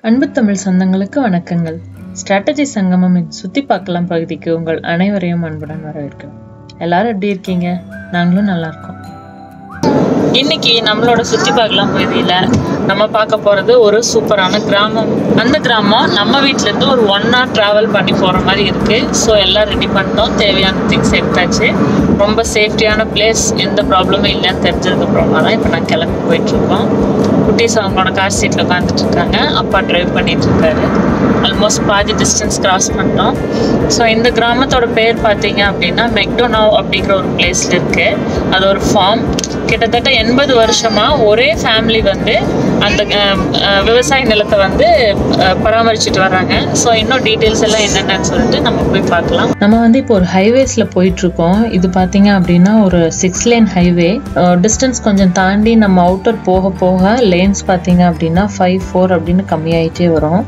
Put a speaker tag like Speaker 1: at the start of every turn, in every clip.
Speaker 1: அன்பு தமிழ் சொந்தங்களுக்கு வணக்கங்கள். ஸ்ட்ராட்டஜி சங்கமமின் சுத்தி பார்க்கலாம் பகுதிக்கு உங்கள் அனைவரையும் அன்புடன் வரவேற்கிறோம். எல்லாரும் எப்படி இருக்கீங்க? நாங்களும் நல்லா இருக்கோம். இன்னைக்கு நம்மளோட சுத்தி பார்க்கலாம் பகுதியில நம்ம பார்க்க போறது ஒரு சூப்பரான கிராமம். அந்த கிராமம் நம்ம வீட்டுல இருந்து ஒரு 1 hour டிராவல் பண்ணி போற மாதிரி இருக்கு. ஸோ எல்லாம் ரெடி பண்ணிட்டோம், தேவையான திங்ஸ் எடுத்தாச்சு. ரொம்ப சேஃப்டியான பிளேஸ், எந்த ப்ராப்ளமும் இல்லைன்னு தெரிஞ்சதுக்கு அப்புறமா தான் இப்போ நான் கிளம்பி போயிட்டு இருக்கோம். குட்டீஸ் அவங்களோட கார் சீட்ல உட்காந்துட்டு இருக்காங்க, அப்பா டிரைவ் பண்ணிட்டு இருக்காரு. ஆல்மோஸ்ட் பாதி டிஸ்டன்ஸ் கிராஸ் பண்ணிட்டோம். ஸோ இந்த கிராமத்தோட பேர் பார்த்தீங்க அப்படின்னா மெக்டோனாவ் அப்படிங்கிற ஒரு பிளேஸ்ல இருக்கு. அது ஒரு ஃபார்ம். கிட்டத்தட்ட 80 வருஷமா ஒரே ஃபேமிலி வந்து அந்த விவசாய நிலத்தை வந்து பராமரிச்சுட்டு வர்றாங்க. ஸோ இன்னும் டீட்டெயில்ஸ் எல்லாம் என்னென்னு சொல்லிட்டு நம்ம போய் பார்க்கலாம். நம்ம வந்து இப்போ ஒரு ஹைவேஸ்ல போயிட்டு இருக்கோம். இது பார்த்தீங்க அப்படின்னா ஒரு 6 lane ஹைவே. டிஸ்டன்ஸ் கொஞ்சம் தாண்டி நம்ம அவுட்டர் போக போக லேன்ஸ் பார்த்தீங்க அப்படின்னா 5, 4 அப்படின்னு கம்மியாயிட்டே வரும்.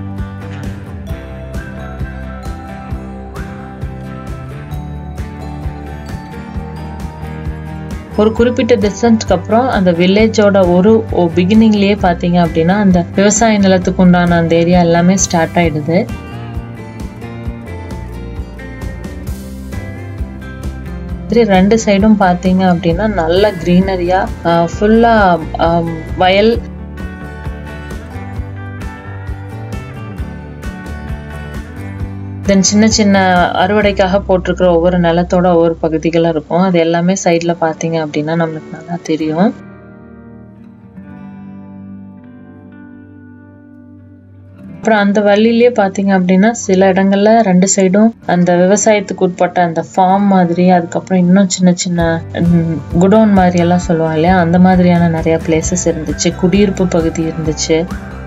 Speaker 1: ஒரு குறிப்பிட்ட டிஸ்டன்ஸ்க்கு அப்புறம் அந்த வில்லேஜோட ஒரு பிகினிங்லயே பாத்தீங்க அப்படின்னா அந்த விவசாய நிலத்துக்கு உண்டான அந்த ஏரியா எல்லாமே ஸ்டார்ட் ஆயிடுது. ரெண்டு சைடும் பாத்தீங்க அப்படின்னா நல்ல கிரீனரியா, ஃபுல்லா வயல். தென் சின்ன சின்ன அறுவடைக்காக போட்டிருக்கிற ஒவ்வொரு நிலத்தோட ஒவ்வொரு பகுதிகளும் இருக்கும். அது எல்லாமே சைட்ல பாத்தீங்க அப்படின்னா நம்மளுக்கு நல்லா தெரியும். அப்புறம் அந்த வழியிலேயே பாத்தீங்க அப்படின்னா சில இடங்கள்ல 2 சைடும் அந்த விவசாயத்துக்கு உட்பட்ட அந்த ஃபார்ம் மாதிரி, அதுக்கப்புறம் இன்னும் சின்ன சின்ன குடோன் மாதிரி எல்லாம் சொல்லுவாங்க இல்லையா, அந்த மாதிரியான நிறைய பிளேசஸ் இருந்துச்சு. குடியிருப்பு பகுதி இருந்துச்சு.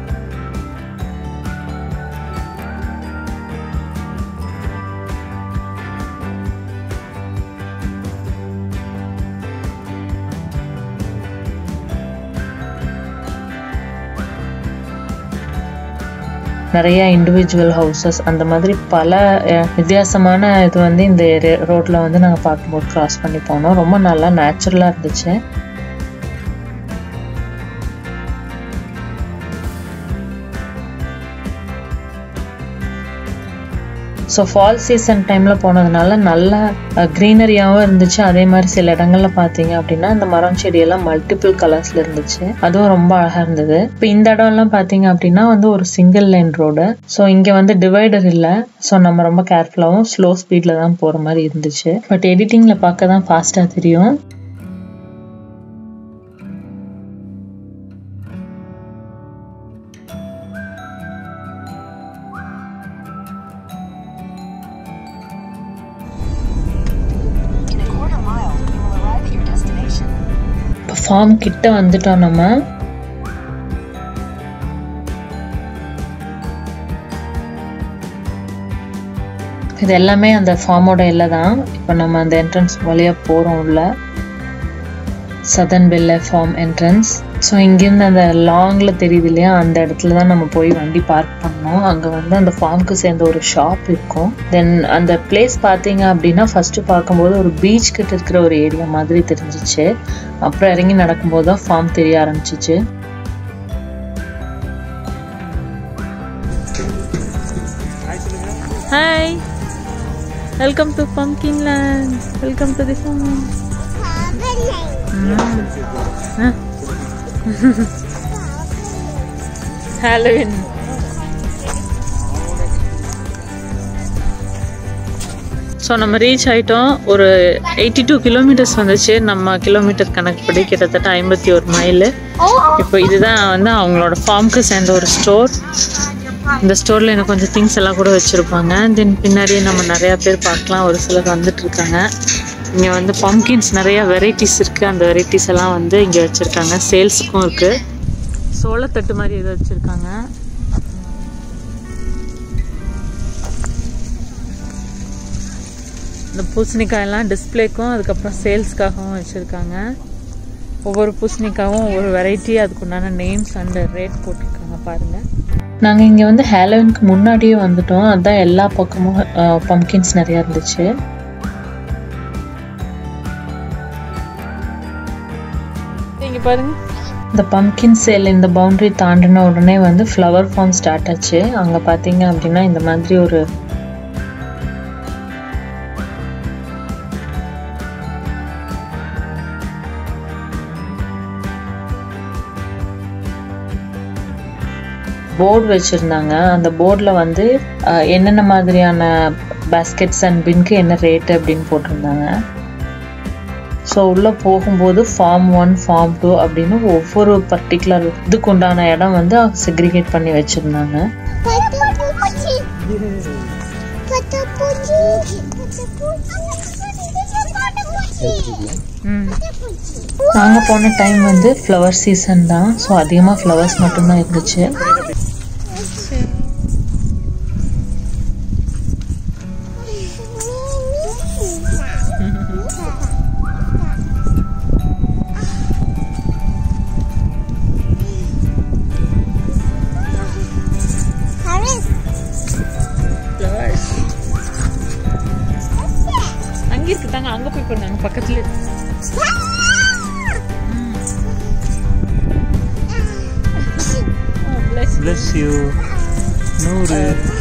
Speaker 1: நிறைய இண்டிவிஜுவல் ஹவுசஸ், அந்த மாதிரி பல வித்தியாசமான இது வந்து இந்த ரோட்ல வந்து நாங்கள் பார்க்கும்போது கிராஸ் பண்ணி போனோம். ரொம்ப நல்லா நேச்சுரலா இருந்துச்சு. ஸோ ஃபால் சீசன் டைம்ல போனதுனால நல்ல க்ரீனரியாவும் இருந்துச்சு. அதே மாதிரி சில இடங்கள்ல பாத்தீங்க அப்படின்னா இந்த மரம் செடியெல்லாம் மல்டிபிள் கலர்ஸ்ல இருந்துச்சு. அதுவும் ரொம்ப அழகா இருந்தது. இப்போ இந்த இடம் எல்லாம் பாத்தீங்க அப்படின்னா வந்து ஒரு சிங்கிள் லைன் ரோடு. ஸோ இங்க வந்து டிவைடர் இல்லை. ஸோ நம்ம ரொம்ப கேர்ஃபுல்லாவும் ஸ்லோ ஸ்பீட்ல தான் போற மாதிரி இருந்துச்சு. பட் எடிட்டிங்ல பார்க்க தான் ஃபாஸ்டா தெரியும். ஃபார்ம் கிட்ட வந்துட்டோம் நம்ம. இது எல்லாமே அந்த ஃபார்மோட எல்லை தான். இப்போ நம்ம அந்த என்ட்ரன்ஸ் வழியா போறோம் உள்ள. Southern valley farm entrance. So இங்கேருந்து அந்த லாங்ல தெரியுது இல்லையா, அந்த இடத்துல தான் நம்ம போய் வண்டி பார்க் பண்ணோம். அங்கே வந்து அந்த ஃபார்முக்கு சேர்ந்த ஒரு ஷாப் இருக்கும். தென் அந்த பிளேஸ் பார்த்தீங்க அப்படின்னா ஃபர்ஸ்ட் பார்க்கும்போது ஒரு பீச் கிட்ட இருக்கிற ஒரு ஏரியா மாதிரி தெரிஞ்சிச்சு. அப்புறம் இறங்கி நடக்கும்போது தான் ஃபார்ம் தெரிய ஆரம்பிச்சிச்சு. Hi, welcome to pumpkin land. Welcome to the farm. Halloween. So நம்ம ரீச் ஆகிட்டோம். ஒரு 82 கிலோமீட்டர்ஸ் வந்துச்சு. நம்ம கிலோமீட்டர் கணக்குப்படி கிட்டத்தட்ட 51 மைல். இப்போ இதுதான் வந்து அவங்களோட ஃபார்முக்கு சேர்ந்த ஒரு ஸ்டோர். இந்த ஸ்டோரில் எனக்கு கொஞ்சம் திங்ஸ் எல்லாம் கூட வச்சுருப்பாங்க. தென் பின்னாடியே நம்ம நிறையா பேர் பார்க்கலாம். ஒரு சிலர் வந்துட்டு இருக்காங்க. இங்கே வந்து பம்கின்ஸ் நிறைய வெரைட்டிஸ் இருக்குது. அந்த வெரைட்டிஸ் எல்லாம் வந்து இங்கே வச்சுருக்காங்க. சேல்ஸுக்கும் இருக்குது. சோளத்தட்டு மாதிரி ஏதோ வச்சுருக்காங்க. இந்த பூசணிக்காயெல்லாம் டிஸ்பிளேக்கும் அதுக்கப்புறம் சேல்ஸ்க்காகவும் வச்சுருக்காங்க. ஒவ்வொரு பூசணிக்காயும் ஒவ்வொரு வெரைட்டி, அதுக்குண்டான நேம்ஸ் அண்ட் ரேட் போட்டிருக்காங்க பாருங்கள். நாங்கள் இங்கே வந்து ஹாலோவினுக்கு முன்னாடியே வந்துட்டோம். அதுதான் எல்லா பக்கமும் பம்கின்ஸ் நிறையா இருந்துச்சு. இங்கே பாருங்க, இந்த பம்கின் சேல் இந்த பவுண்டரி தாண்டின உடனே வந்து ஃப்ளவர் ஃபார்ம் ஸ்டார்ட் ஆச்சு. அங்கே பார்த்தீங்க அப்படின்னா இந்த மாதிரி ஒரு போர்டு வச்சுருந்தாங்க. அந்த போர்டில் வந்து என்னென்ன மாதிரியான பேஸ்கெட்ஸ் அண்ட் பின்க்கு என்ன ரேட்டு அப்படின்னு போட்டிருந்தாங்க. ஸோ உள்ளே போகும்போது ஃபார்ம் 1 ஃபார்ம் 2 அப்படின்னு ஒவ்வொரு பர்டிகுலர் இதுக்கு உண்டான இடம் வந்து செக்ரிகேட் பண்ணி வச்சுருந்தாங்க. நாங்கள் போன டைம் வந்து ஃப்ளவர் சீசன் தான். ஸோ அதிகமாக ஃப்ளவர்ஸ் மட்டும்தான் இருந்துச்சு. அங்கே இருக்குதாங்க, அங்கே போய் பாருங்க, அங்கே பக்கத்துல.
Speaker 2: Bless you. நூறு.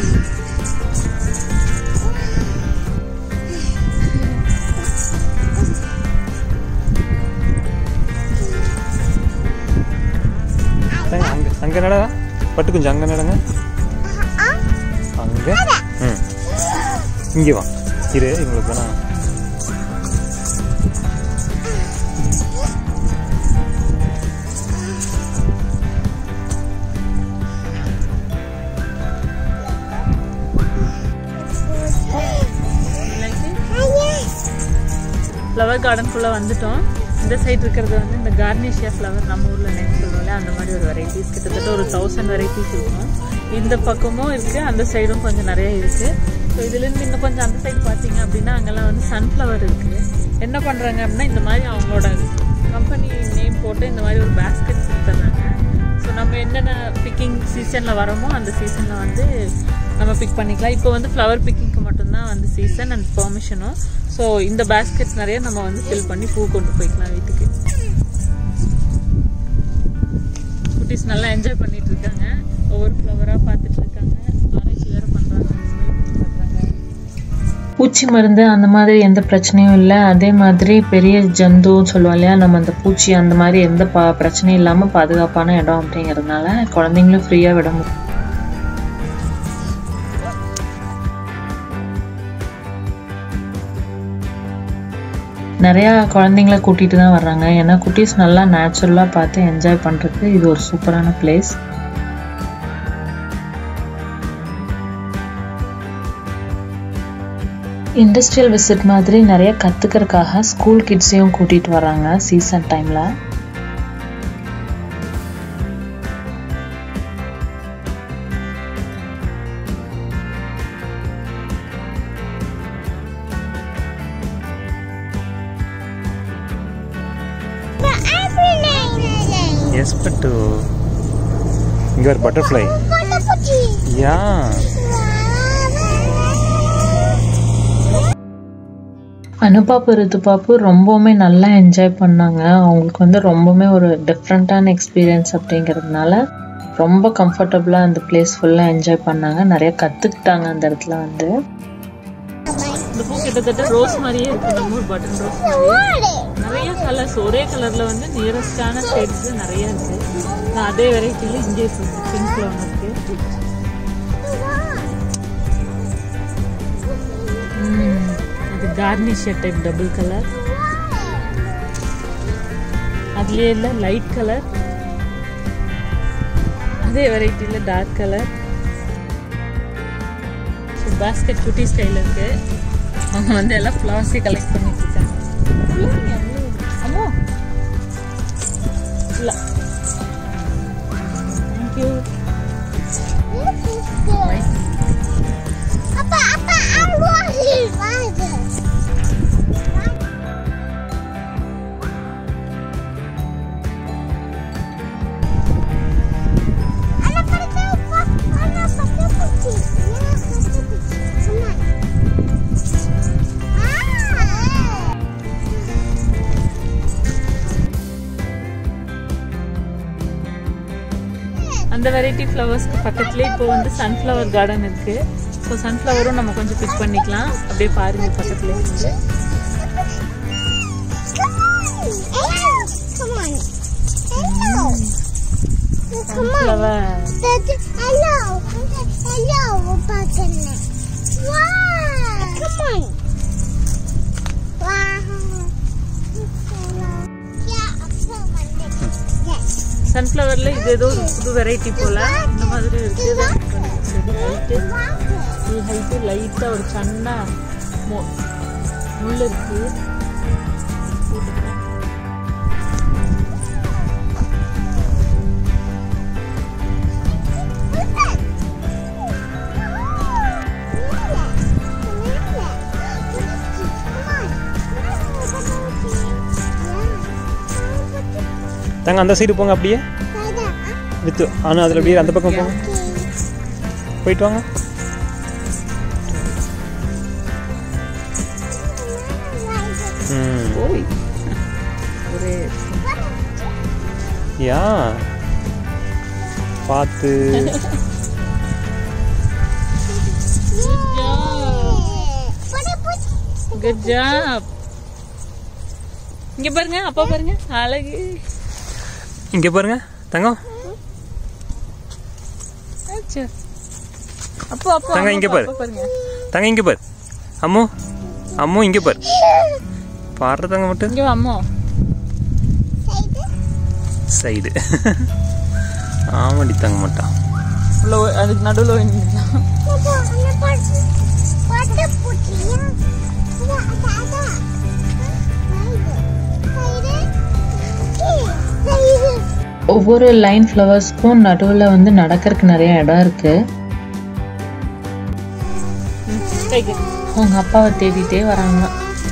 Speaker 2: அங்க நடா, பட்டு கொஞ்சம் அங்க நடங்க. அங்க இங்கே வா, இரு உங்களுக்கு வேணா.
Speaker 1: ஃப்ளவர் கார்டனுக்குள்ளே வந்துட்டோம். இந்த சைடு இருக்கிறது வந்து இந்த கார்னிஷியா ஃப்ளவர், நம்ம ஊரில் நேம் சொல்கிறோம்ல அந்த மாதிரி ஒரு வெரைட்டிஸ், கிட்டத்தட்ட ஒரு 1000 வெரைட்டிஸ் இருக்கும். இந்த பக்கமும் இருக்குது, அந்த சைடும் கொஞ்சம் நிறைய இருக்குது. ஸோ இதுலேருந்து இன்னும் கொஞ்சம் அந்த சைடு பார்த்தீங்க அப்படின்னா அங்கெல்லாம் வந்து சன்ஃப்ளவர் இருக்குது. என்ன பண்ணுறாங்க அப்படின்னா இந்த மாதிரி அவங்களோட கம்பெனி நேம் போட்டு இந்த மாதிரி ஒரு பேஸ்கெட் கொடுத்துட்றாங்க. ஸோ நம்ம என்னென்ன பிக்கிங் சீசனில் வரோமோ அந்த சீசனில் வந்து நம்ம பிக் பண்ணிக்கலாம். இப்போ வந்து ஃப்ளவர் பிக்கிங்க்கு மட்டும்தான் வந்து சீசன் அண்ட் பெர்மிஷனும். ஸோ இந்த பேஸ்கெட்ஸ் நிறைய நம்ம வந்து ஃபில் பண்ணி பூ கொண்டு போய்க்கலாம் வீட்டுக்கு. குட்டீஸ் நல்லா என்ஜாய் பண்ணிட்டு இருக்காங்க, ஒவ்வொரு ஃப்ளவராக பார்த்துட்டு இருக்காங்க, ஆராய்ச்சி வேறு பண்ணுறாங்க. பூச்சி மருந்து அந்த மாதிரி எந்த பிரச்சனையும் இல்லை. அதே மாதிரி பெரிய ஜந்துன்னு சொல்லுவோம் இல்லையா, நம்ம அந்த பூச்சி அந்த மாதிரி எந்த பிரச்சனையும் இல்லாமல் பாதுகாப்பான இடம் அப்படிங்கிறதுனால குழந்தைங்களும் ஃப்ரீயாக விட முடியும். நிறையா குழந்தைங்கள கூட்டிகிட்டு தான் வர்றாங்க. ஏன்னா குட்டீஸ் நல்லா நேச்சுரலாக பார்த்து என்ஜாய் பண்ணுறதுக்கு இது ஒரு சூப்பரான பிளேஸ். இண்டஸ்ட்ரியல் விசிட் மாதிரி நிறைய கற்றுக்கிறதுக்காக ஸ்கூல் கிட்ஸையும் கூட்டிகிட்டு வராங்க சீசன் டைமில்.
Speaker 2: Yes, but you are butterfly. Yeah.
Speaker 1: அனுபாப்பு ரிதுபாப்பு ரொம்பவுமே நல்லா என்ஜாய் பண்ணாங்க. அவங்களுக்கு வந்து ரொம்பவுமே ஒரு டிஃப்ரெண்ட்டான எக்ஸ்பீரியன்ஸ் அப்படிங்கிறதுனால ரொம்ப கம்ஃபர்டபுளாக அந்த பிளேஸ் ஃபுல்லாக என்ஜாய் பண்ணாங்க. நிறைய கற்றுக்கிட்டாங்க அந்த இடத்துல வந்து. இந்த பூ கிட்டத்தட்ட ரோஸ் மாதிரியே இருக்குது, நம்ம ஒரு பட்டன் ரோஸ் மாதிரி. நிறைய கலர்ஸ், ஒரே கலரில் வந்து நியரஸ்டான ஷேட்ஸ் நிறைய இருக்குது. நான் அதே வெரைட்டியில் இங்கே பிங்க்ல ஒன்று இருக்குது. அது கார்னிஷியா டைப் டபுள் கலர். அதுலேயே இல்லை லைட் கலர், அதே வெரைட்டியில் டார்க் கலர். ஸோ பேஸ்கெட் குட்டி ஸ்டைல் இருக்கு. அவங்க வந்து எல்லாம் ஃப்ளவர்ஸே கலெக்ட் பண்ணிட்டு இருக்காங்க. அம்மோ இல்லை, தேங்க்யூ. அந்த வெரைட்டி ஃப்ளவர்ஸ்க்கு பக்கத்துலேயே இப்போ வந்து சன்ஃப்ளவர் கார்டன் இருக்கு. ஸோ சன்ஃப்ளவரும் நம்ம கொஞ்சம் பிக் பண்ணிக்கலாம். அப்படியே பாருங்க பக்கத்துலேயே இருக்கு. சன்ஃப்ளவர்ல இது ஏதோ புது வெரைட்டி போல இந்த மாதிரி இருக்கு. ஹைட்டு லைட்டா ஒரு சன்ன முள் இருக்கு.
Speaker 2: தாங்க அந்த சைடு போங்க, அப்படியே வித்து ஆனால் அதில் அப்படியே அந்த பக்கம் போங்க, போயிட்டு வாங்க. யா பார்த்து
Speaker 1: குட் ஜாப். இங்க பாருங்க, அப்பா பாருங்க, அழகு.
Speaker 2: இங்க பாருங்க தங்கம்,
Speaker 1: அப்போ அப்போ
Speaker 2: தங்க இங்க பாரு, தங்க இங்க பாரு, அம்மு அம்மு இங்க பாரு, பாடுற தங்க மட்டும்
Speaker 1: இங்க அம்மு
Speaker 2: சைடு. ஆமாடி தங்க மாட்டான்,
Speaker 1: அதுக்கு நடுவில் ஒவ்வொரு லைன் ஃப்ளவர்ஸ்க்கும் நடுவில் வந்து நடக்கிறதுக்கு நிறைய இடம் இருக்கு. அவங்க அப்பாவை தேடிட்டே வராங்க.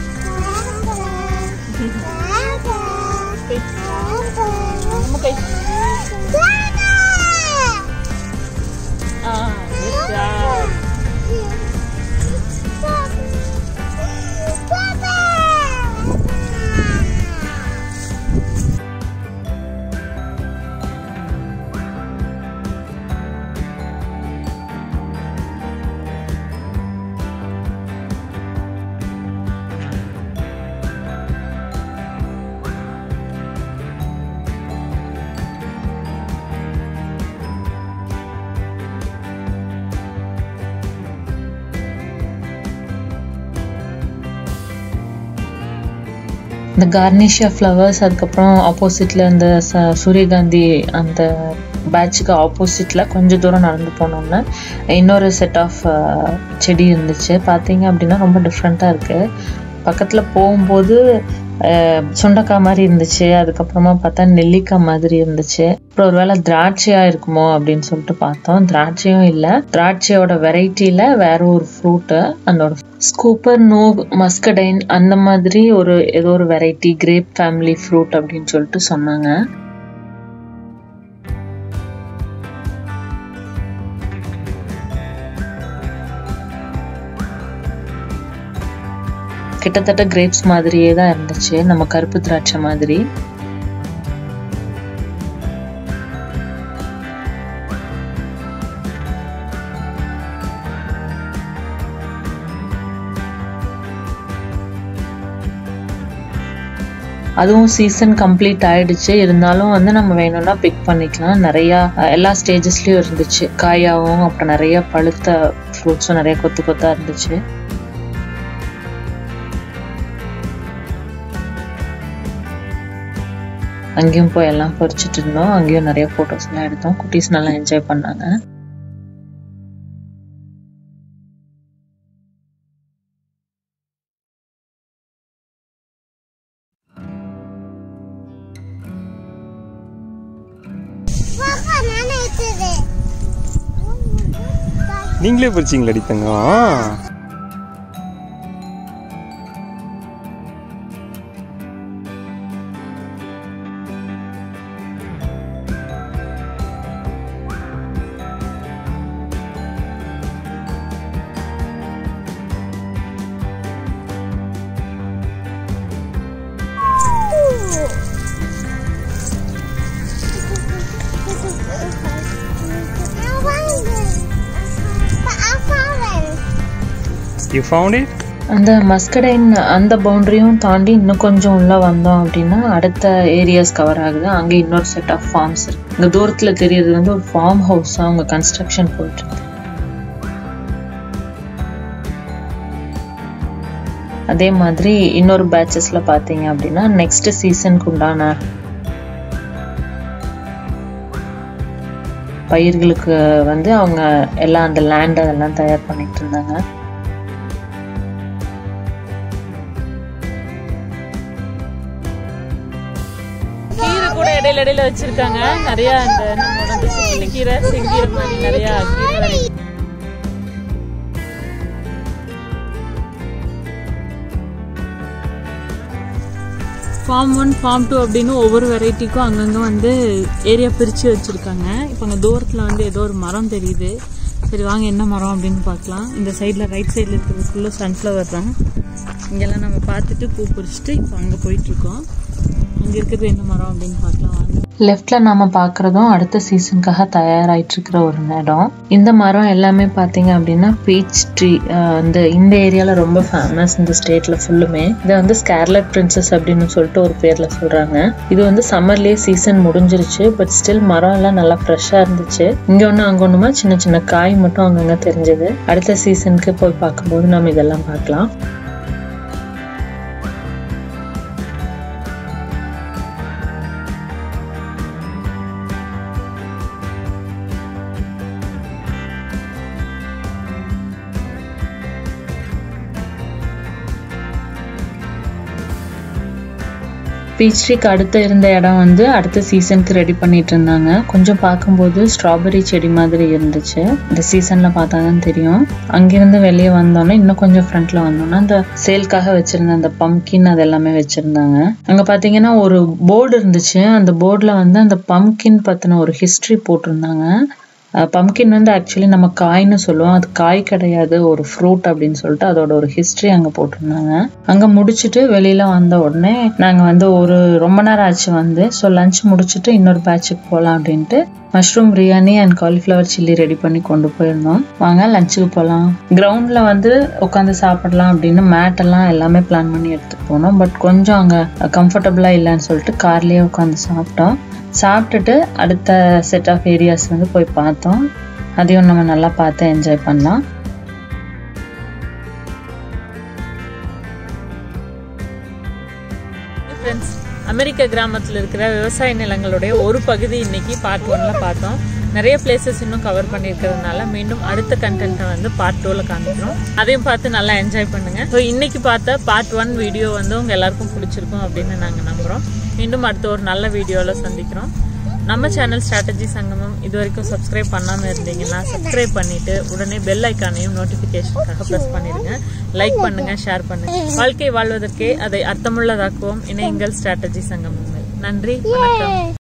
Speaker 1: இந்த கார்னிஷியா ஃப்ளவர்ஸ், அதுக்கப்புறம் ஆப்போசிட்ல இந்த சூரியகாந்தி அந்த பேட்சுக்கு ஆப்போசிட்ல கொஞ்சம் தூரம் நடந்து போனோம்னா இன்னொரு செட் ஆஃப் செடி இருந்துச்சு. பார்த்தீங்க அப்படின்னா ரொம்ப டிஃப்ரெண்ட்டாக இருக்குது. பக்கத்தில் போகும்போது சுண்டக்காய் மாதிரி இருந்துச்சு, அதுக்கப்புறமா பார்த்தா நெல்லிக்காய் மாதிரி இருந்துச்சு. அப்புறம் ஒருவேளை திராட்சையாக இருக்குமோ அப்படின்னு சொல்லிட்டு பார்த்தோம். திராட்சையும் இல்லை, திராட்சையோட வெரைட்டியில் வேற ஒரு ஃப்ரூட்டு, அதோட ஸ்கூப்பர் நோ மஸ்கடைன் அந்த மாதிரி ஏதோ ஒரு வெரைட்டி கிரேப் ஃபேமிலி ஃப்ரூட் அப்படின்னு சொல்லிட்டு சொன்னாங்க. கிட்டத்தட்ட கிரேப்ஸ் மாதிரியே தான் இருந்துச்சு, நம்ம கருப்பு திராட்சை மாதிரி. அதுவும் சீசன் கம்ப்ளீட் ஆயிடுச்சு. இருந்தாலும் வந்து நம்ம வேணும்னா பிக் பண்ணிக்கலாம். நிறையா எல்லா ஸ்டேஜஸ்லயும் இருந்துச்சு, காயாவும் அப்புறம் நிறைய பழுத்த ஃப்ரூட்ஸும் நிறைய கொத்து கொத்தா இருந்துச்சு. அங்கேயும் போய் எல்லாம் பறிச்சுட்டு இருந்தோம். அங்கேயும் நிறைய போட்டோஸ் எல்லாம் எடுத்தோம். குட்டீஸ் நல்லா என்ஜாய் பண்ணாங்க.
Speaker 2: நீங்களே பறிச்சிங்களா தங்கம்? You found it?
Speaker 1: அந்த மஸ்கடைன் அந்த பவுண்டரியும் தாண்டி இன்னும் கொஞ்சம் உள்ள வந்தோம் அப்படின்னா அடுத்த ஏரியாஸ் கவர் ஆகுது. அங்கே இன்னொரு செட் ஆஃப் ஃபார்ம்ஸ் இருக்கு. இங்க தூரத்துல தெரியறது வந்து ஒரு ஃபார்ம் ஹவுஸ் அவங்க கன்ஸ்ட்ரக்ஷன் போயிட்டு இருக்கு. அதே மாதிரி இன்னொரு பேட்சஸ்ல பாத்தீங்க அப்படின்னா நெக்ஸ்ட் சீசனுக்கு உண்டான பயிர்களுக்கு வந்து அவங்க எல்லாம் அந்த லேண்ட் அதெல்லாம் தயார் பண்ணிட்டு இருந்தாங்க. கீரை கூட இடையில இடையில வச்சிருக்காங்க. நிறைய அந்த நம்மளோட கீரை செங்கீரை மாதிரி நிறைய கீரை. ஃபார்ம் 1 ஃபார்ம் 2 அப்படின்னு ஒவ்வொரு வெரைட்டிக்கும் அங்கங்கே வந்து ஏரியா பிரித்து வச்சுருக்காங்க. இப்போ அங்கே தூரத்தில் வந்து ஏதோ ஒரு மரம் தெரியுது. சரி வாங்க என்ன மரம் அப்படின்னு பார்க்கலாம். இந்த சைடில் ரைட் சைடில் இருக்கிறது ஃபுல்லாக சன்ஃப்ளவர் தான். இங்கெல்லாம் நம்ம பார்த்துட்டு பூ பறிச்சுட்டு இப்போ அங்கே போயிட்டுருக்கோம். அங்கே இருக்கிறது என்ன மரம் அப்படின்னு பார்க்கலாம் வாங்க. லெஃப்ட்ல நாம பாக்குறதும் அடுத்த சீசனுக்காக தயாராயிட்டு இருக்கிற ஒரு இடம். இந்த மரம் எல்லாமே பாத்தீங்க அப்படின்னா பீச் ட்ரீ. இந்த ஏரியால ரொம்ப ஃபேமஸ் இந்த ஸ்டேட்ல ஃபுல்லுமே. இதை வந்து ஸ்கார்லட் பிரின்சஸ் அப்படின்னு சொல்லிட்டு ஒரு பேர்ல சொல்றாங்க. இது வந்து சம்மர்லயே சீசன் முடிஞ்சிருச்சு. பட் ஸ்டில் மரம் எல்லாம் நல்லா ஃப்ரெஷ்ஷா இருந்துச்சு. இங்க ஒண்ணு அங்க ஒண்ணுமா சின்ன சின்ன காய் மட்டும் அங்கங்க தெரிஞ்சது. அடுத்த சீசனுக்கு போய் பார்க்கும்போது நம்ம இதெல்லாம் பார்க்கலாம். பீச் ட்ரீக்கு அடுத்து இருந்த இடம் வந்து அடுத்த சீசனுக்கு ரெடி பண்ணிட்டு இருந்தாங்க. கொஞ்சம் பார்க்கும்போது ஸ்ட்ராபெரி செடி மாதிரி இருந்துச்சு. இந்த சீசன்ல பார்த்தாதான் தெரியும். அங்கிருந்து வெளியே வந்தோம்னா இன்னும் கொஞ்சம் ஃப்ரண்ட்ல வந்தோம்னா அந்த சேல்காக வச்சிருந்த அந்த பம்கின் அது எல்லாமே வச்சிருந்தாங்க. அங்க பாத்தீங்கன்னா ஒரு போர்டு இருந்துச்சு. அந்த போர்டுல வந்து அந்த பம்கின் பத்தின ஒரு ஹிஸ்டரி போட்டிருந்தாங்க. பம்கின் வந்து ஆக்சுவலி நம்ம காய்னு சொல்லுவோம். அது காய் கிடையாது, ஒரு ஃப்ரூட் அப்படின்னு சொல்லிட்டு அதோட ஒரு ஹிஸ்டரி அங்க போட்டிருந்தாங்க. அங்க முடிச்சுட்டு வெளியில வந்த உடனே நாங்க வந்து ரொம்ப நேரம் ஆச்சு வந்து. ஸோ லஞ்ச் முடிச்சுட்டு இன்னொரு பேட்சுக்கு போகலாம் அப்படின்ட்டு mushroom biryani and cauliflower chilli ready பண்ணி கொண்டு போயிருந்தோம். வாங்க லஞ்சுக்கு போகலாம். கிரவுண்ட்ல வந்து உட்காந்து சாப்பிடலாம் அப்படின்னு மேட் எல்லாம் எல்லாமே பிளான் பண்ணி எடுத்துட்டு போனோம். பட் கொஞ்சம் அங்க கம்ஃபர்டபுளா இல்லைன்னு சொல்லிட்டு கார்லயே உட்காந்து சாப்பிட்டோம். சாப்பிட்டுட்டு அடுத்த செட் ஆஃப் ஏரியாஸ் வந்து போய் பார்த்தோம். அதையும் நம்ம நல்லா பார்த்து என்ஜாய் பண்ணலாம். ஃப்ரெண்ட்ஸ், அமெரிக்க கிராமத்தில் இருக்கிற விவசாய நிலங்களுடைய ஒரு பகுதி இன்னைக்கு பார்ட் 1ல பார்த்தோம். நிறைய பிளேசஸ் இன்னும் கவர் பண்ணியிருக்கிறதுனால மீண்டும் அடுத்த கண்டென்ட்டை வந்து பார்ட் 2ல காமிக்கிறோம். அதையும் பார்த்து நல்லா என்ஜாய் பண்ணுங்க. ஸோ இன்னைக்கு பார்த்த பார்ட் 1 வீடியோ வந்து உங்க எல்லாருக்கும் பிடிச்சிருக்கும் அப்படின்னு நாங்கள் நம்புகிறோம். மீண்டும் அடுத்த ஒரு நல்ல வீடியோவில் சந்திக்கிறோம். நம்ம சேனல் ஸ்ட்ராட்டஜி சங்கமம் இது வரைக்கும் சப்ஸ்கிரைப் பண்ணாமல் இருந்தீங்கன்னா சப்ஸ்கிரைப் பண்ணிட்டு உடனே பெல் ஐக்கானையும் நோட்டிஃபிகேஷனுக்காக ப்ரெஸ் பண்ணிடுங்க. லைக் பண்ணுங்க, ஷேர் பண்ணுங்க. வாழ்க்கை வாழ்வதற்கே அதை அர்த்தமுள்ளதாக்குவோம். இணையங்கள் ஸ்ட்ராட்டஜி சங்கமங்கள். நன்றி, வணக்கம்.